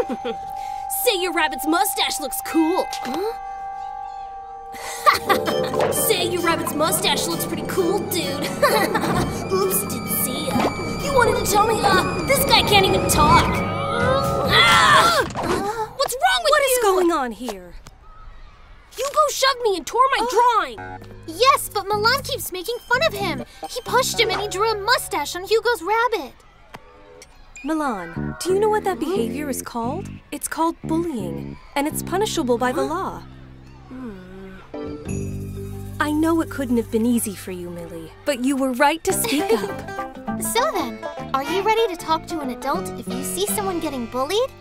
Say your rabbit's mustache looks cool. Huh? Say your rabbit's mustache looks pretty cool, dude. Oops, didn't see ya. You wanted to tell me, this guy can't even talk. What's wrong with you? What is going on here? Hugo shoved me and tore my drawing. Yes, but Mylan keeps making fun of him. He pushed him and he drew a mustache on Hugo's rabbit. Mylan, do you know what that behavior is called? It's called bullying, and it's punishable by the law. I know it couldn't have been easy for you, Mily, but you were right to speak up. So then, are you ready to talk to an adult if you see someone getting bullied?